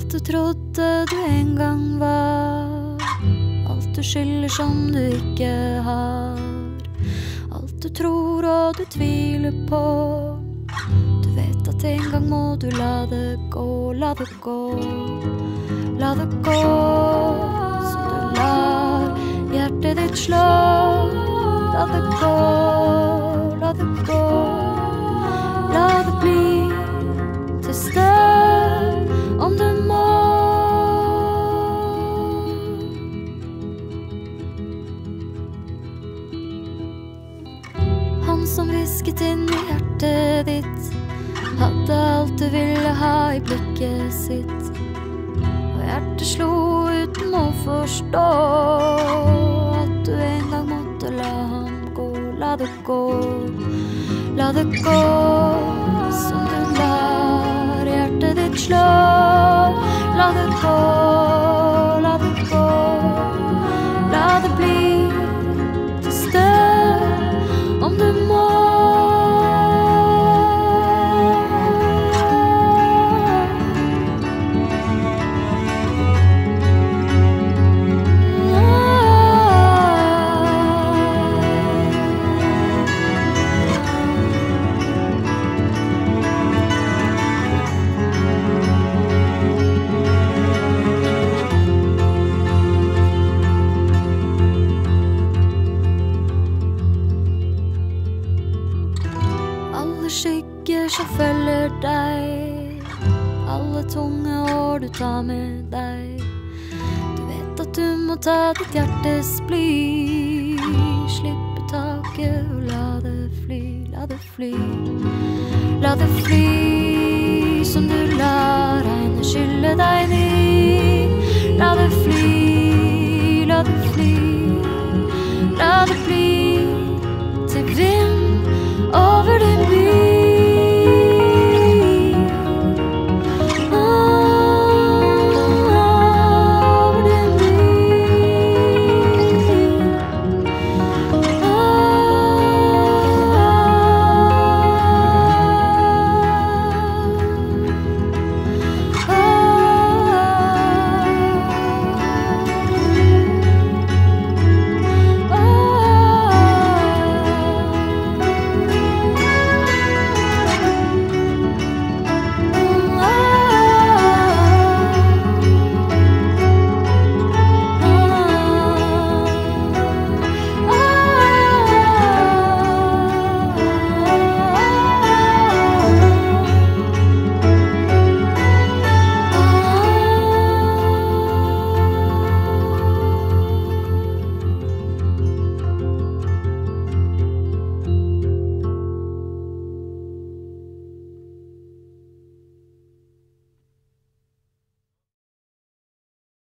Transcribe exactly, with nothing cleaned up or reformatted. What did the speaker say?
Alt du trodde du en gang var, alt du skylder som du ikke har, alt du tror og du tviler på. Du vet at en gang må du la det gå, la det gå, la det gå. Så du lar hjertet ditt slå. La det gå, la det gå. La det bli til støv om du må. Han som visket inn i hjertet ditt, hadde alt du ville ha i blikket sitt, og hjertet slo uten å forstå at du en gang måtte la ham gå. La det gå, la det gå, som du lar hjertet ditt slå. La det gå, la det gå, la det bli til støv om du må. Skygger som følger deg, alle tunge år du tar med deg. Du vet at du må ta ditt hjertes bly, slippe taket og la det fly, la det fly. La det fly som du lar regnet skylle deg ned. La det fly, la det fly.